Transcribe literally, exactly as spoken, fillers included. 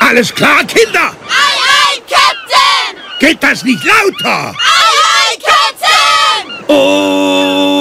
Alles klar, Kinder? Aye, aye, Captain! Geht das nicht lauter? Aye, aye, Captain! Oh!